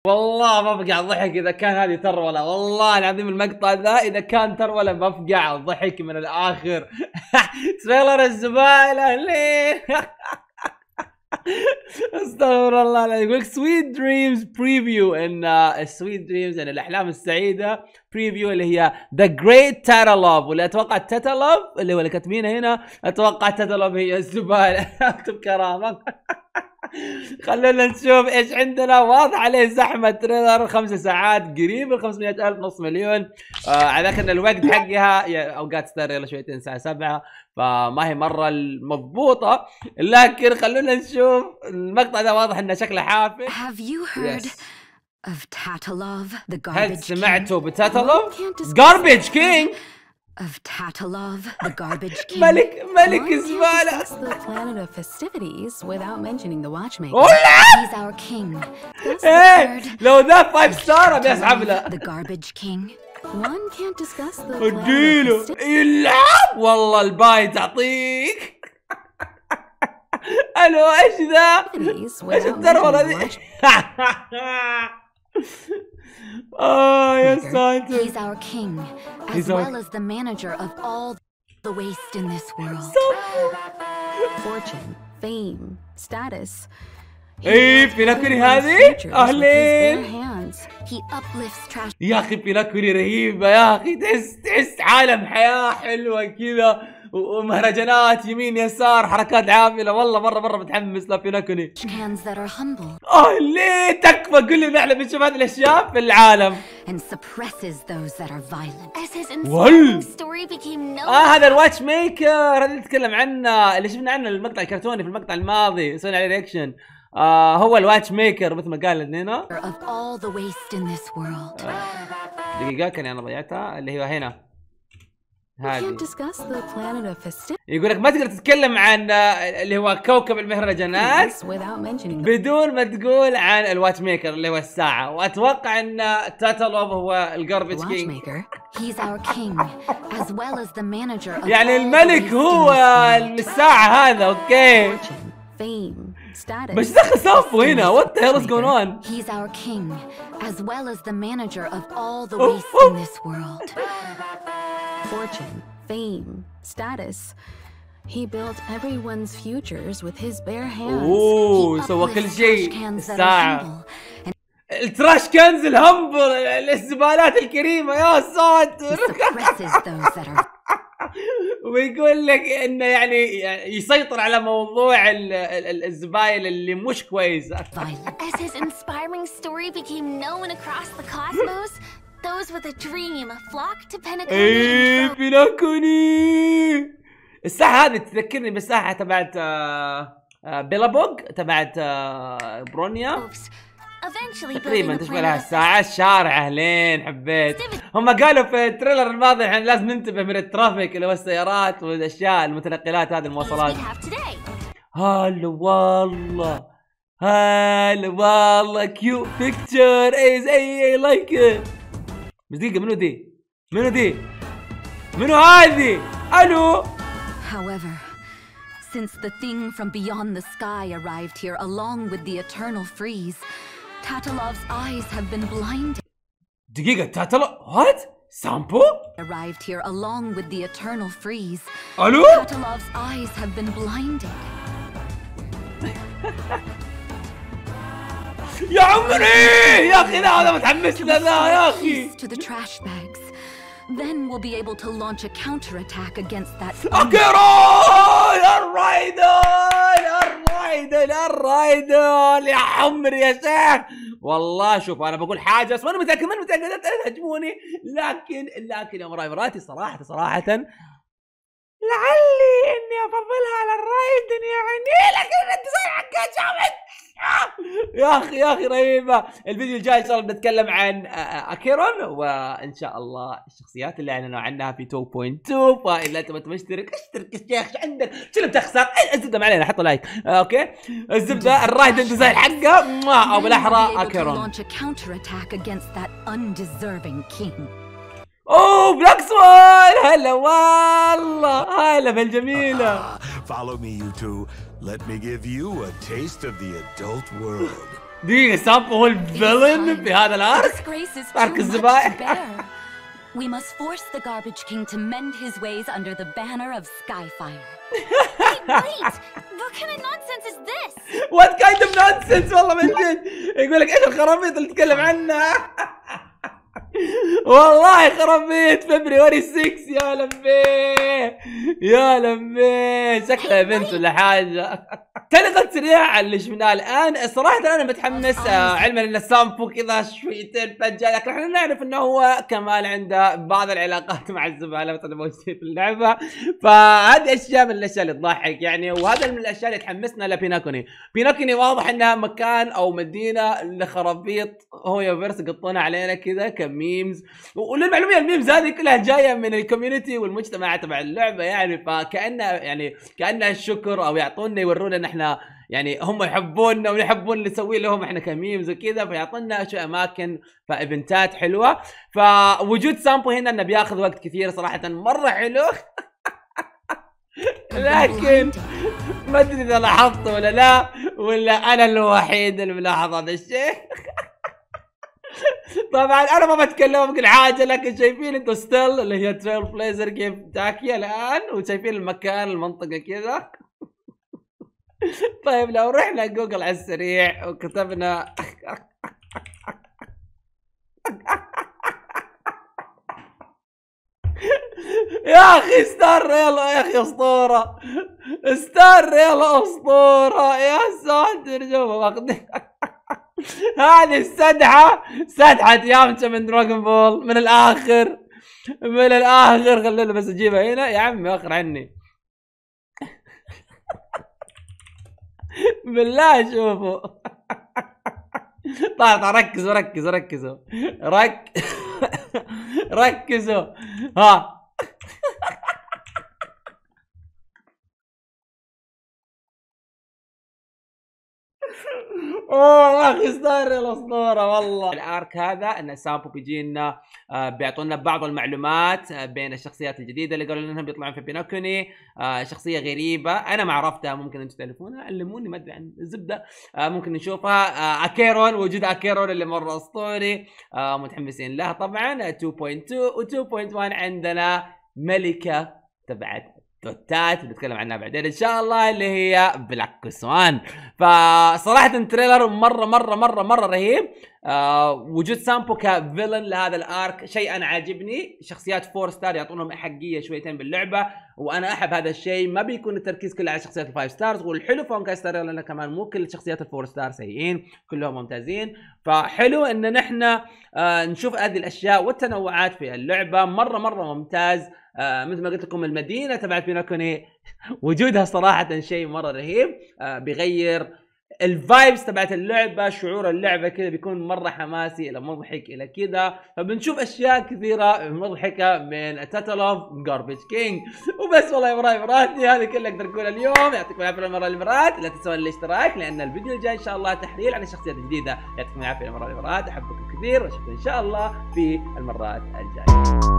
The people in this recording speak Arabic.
والله بفقع ضحك اذا كان هذه ترولة، والله العظيم المقطع ذا اذا كان ترولة بفقع ضحك من الاخر. تريلر الزبائن اهلين. استغفر الله العظيم. يقول سويت دريمز بريفيو، ان السويت دريمز يعني الاحلام السعيده، بريفيو اللي هي ذا جريت تاتالوف، واللي اتوقع تاتالوف اللي هو اللي كاتبينه هنا، اتوقع تاتالوف هي الزباله. اكتب كرامه. خلونا نشوف ايش عندنا. واضح عليه زحمه تريلر 5 ساعات، قريب ال 500,000 نص مليون. على ان الوقت حقها اوقات ستار يلا شويتين الساعه 7، فما هي مره المضبوطه، لكن خلونا نشوف المقطع ده. واضح انه شكله حافل. Have you heard of Tatalov, the garbage king? هل سمعتوا بتاتالوف؟ garbage king of Tatalov, the garbage king. ملك الزبالة. The planet of festivities without mentioning the watchmaker. ولا He's our king. ايه لو ذا 5 ستار بيسحب له. The garbage king. One can't discuss the اديله يلعب. والله الباي تعطيك. الو ايش ذا؟ ايش الترولة ذي؟ يا ساتر. He's our king, as well as the manager of all the waste in this world. Fortune, fame, status. ايه بيناكوري هذه؟ اهلين. He uplifts trash. يا اخي بيناكوري رهيبة يا اخي، تحس عالم حياة حلوة كذا، ومهرجانات يمين يسار، حركات عاملة. والله مرة متحمس لبيناكوري. Hands that are humble. ليه تكفى؟ قل لنا احنا بنشوف هذه الاشياء في العالم. And suppresses those that are violent. As his inspiring story became known. هذا الواتش ميكر، هذا اللي نتكلم عنه، اللي شفنا عنه المقطع الكرتوني في المقطع الماضي، سوينا عليه رياكشن. هو الواتش ميكر مثل ما قال لنا. Of all the waste in this world. دقيقة كان انا ضيعتها، اللي هي هنا هذه. يقول يقول لك ما تقدر تتكلم عن اللي هو كوكب المهرجانات بدون ما تقول عن الواتش ميكر اللي هو الساعة، واتوقع ان تاتالوف هو الجاربج كينج. يعني الملك هو الساعة هذا. اوكي بس دخل صافو هنا. what the hell is going on? He's our king, as well as the manager of all the waste in this world. Fortune, fame, status. He built everyone's futures with his bare hands. سوى كل شيء. الساعة، التراش كنز الهمبل، الزبالات الكريمة. يا ساتر. ويقول لك انه يعني يسيطر على موضوع الزبايل اللي مش كويسة. As his inspiring story became known across the cosmos, those with a dream flocked to Penacony. ايه بيناكوني. الساحة هذه تذكرني بالساحة تبعت بيلابوغ تبعت برونيا. تقريبا تشبه لها الساعة. الشارع اهلين حبيت. هم قالوا في التريلر الماضي احنا لازم ننتبه من الترافيك اللي هو السيارات والاشياء المتنقلات هذه المواصلات. هلا والله هلا والله كيوت بيكتشر اي لايك ات. بس دقيقة منو دي؟ منو هذه؟ الو. However, since the thing from beyond the sky arrived here along with the eternal freeze, Tatalov's eyes have been blinded. دقيقة تاتالوف what? سامبو arrived here along with the eternal freeze. الو. Tatalov's eyes have been blinded. يا عمري يا اخي لا هذا متحمس له يا اخي. To the trash bags. Then we'll be able to launch a counterattack against that. أكيرون الرايدل يا عمري يا شيخ. والله شوف انا بقول حاجه بس ماني متاكد لا تهاجموني، لكن يا مرايفراتي صراحه لعلي اني افضلها على الرايدن يعني، لكن الديزاين حقها جامد يا اخي رهيبه. الفيديو الجاي ان شاء الله بنتكلم عن اكيرون، وان شاء الله الشخصيات اللي اعلنوا عنها في 2.2. فاذا انت مشترك اشترك يا اخي، عندك شنو بتخسر؟ الزبده ما علينا، حطوا لايك. اوكي الزبده الرايدن الديزاين حقه او بالاحرى اكيرون. اوه بلاك سوان هلا والله هلا بالجميله. Follow me you two. Let me give you a taste of the adult world. دقيقة سامبو هو الفيلن في هذا الارك؟ ارك الزبائن. We must force the Garbage King to mend his ways under the banner of Skyfire. Wait! What kind of nonsense is this? What kind of nonsense والله من جد. يقول لك ايش الخرابيط اللي تتكلم عنها؟ والله خرابيط فبراير 6 يا لمي يا لمي شكلها بنت ولا حاجة. تعليقات سريعة على اللي شفناه الآن. صراحة أنا متحمس علما أن سامبو كذا شويتين فجأة، لكن احنا نعرف أنه هو كمان عنده بعض العلاقات مع الزبالة مثلا موجودين في اللعبة، فهذه أشياء من الأشياء اللي تضحك يعني، وهذا من الأشياء اللي تحمسنا لبيناكوني. بيناكوني واضح أنها مكان أو مدينة لخرابيط هو فيرس قطونا علينا كذا كميمز، وللمعلومية الميمز هذه كلها جاية من الكوميونتي والمجتمع تبع اللعبة يعني، كأنها الشكر أو يعطونا يورونا أن احنا يعني هم يحبوننا ونحبون نسوي لهم احنا كميمز وكذا، فيعطونا شو اماكن فايفنتات حلوه. فوجود سامبو هنا انه بياخذ وقت كثير صراحه مره حلو. لكن ما ادري اذا لاحظته ولا لا، ولا انا الوحيد اللي ملاحظ هذا الشيء. طبعا انا ما بتكلم بكل حاجه، لكن شايفين انتم ستيل اللي هي تريل بليزر كيف تاكيا الان، وشايفين المكان المنطقه كذا. طيب لو رحنا جوجل على السريع وكتبنا يا اخي ستار ريل يا اخي اسطوره، ستار ريل اسطوره يا ساتر. شوفوا واخذين هذه سدحه يامتشا من دراغون بول من الاخر خلينا بس اجيبها هنا يا عمي اخر عني. بالله شوفوا. طيب ركزوا ها. اوه يا اخي ستار الاسطوره والله. الارك هذا ان سامبو بيجي لنا بيعطونا بعض المعلومات بين الشخصيات الجديده اللي قالوا انهم بيطلعون في بيناكوني. شخصيه غريبه انا ما عرفتها، ممكن انتم تعرفونها علموني ما ادري عن الزبده. ممكن نشوفها. اكيرون، وجود اكيرون اللي مره اسطوري، متحمسين له طبعا. 2.2 و2.1 عندنا ملكه تبعت توتات بنتكلم عنها بعدين ان شاء الله اللي هي بلاك سوان. فصراحه تريلر مره رهيب. وجود سامبو كفيلن لهذا الارك شيء انا عاجبني. شخصيات 4 ستار يعطونهم حقيه شويتين باللعبه، وانا احب هذا الشيء. ما بيكون التركيز كله على شخصيات ال5 ستارز، والحلو فهم كاستر لنا كمان مو كل شخصيات ال4 ستار سيئين، كلهم ممتازين. فحلو ان نحن نشوف هذه الاشياء والتنوعات في اللعبه. مره ممتاز. مثل ما قلت لكم المدينه تبعت بيناكوني وجودها صراحه شيء مره رهيب. بيغير الفايبس تبعت اللعبه، شعور اللعبه كذا بيكون مره حماسي الى مضحك الى كذا. فبنشوف اشياء كثيره مضحكه من تاتلوف جاربيج كينج. وبس والله يا مراتي هذه كلها اقدر اقولها اليوم. يعطيكم العافيه المره المرات. لا تنسون الاشتراك لان الفيديو الجاي ان شاء الله تحليل عن الشخصيات الجديده. يعطيكم العافيه المره المرات. احبكم كثير واشوفكم ان شاء الله في المرات الجايه.